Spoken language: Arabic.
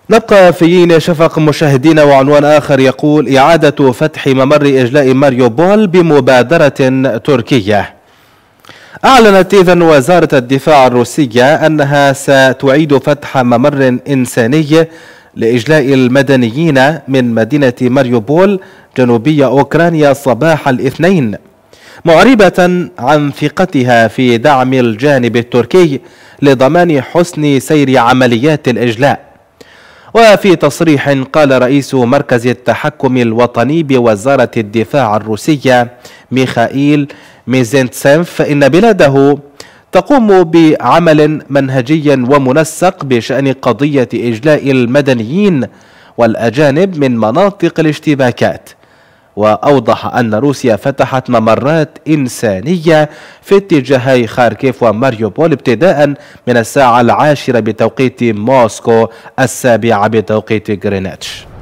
نبقى في يين شفق مشاهدينا، وعنوان آخر يقول: إعادة فتح ممر إجلاء ماريوبول بمبادرة تركية. أعلنت إذن وزارة الدفاع الروسية أنها ستعيد فتح ممر إنساني لإجلاء المدنيين من مدينة ماريوبول جنوبي أوكرانيا صباح الاثنين، معربة عن ثقتها في دعم الجانب التركي لضمان حسن سير عمليات الإجلاء. وفي تصريح قال رئيس مركز التحكم الوطني بوزارة الدفاع الروسية ميخائيل ميزنتسيف إن بلاده تقوم بعمل منهجي ومنسق بشأن قضية إجلاء المدنيين والأجانب من مناطق الاشتباكات. وأوضح أن روسيا فتحت ممرات إنسانية في اتجاهي خاركيف وماريوبول ابتداء من الساعة 10 بتوقيت موسكو، 7 بتوقيت غرينتش.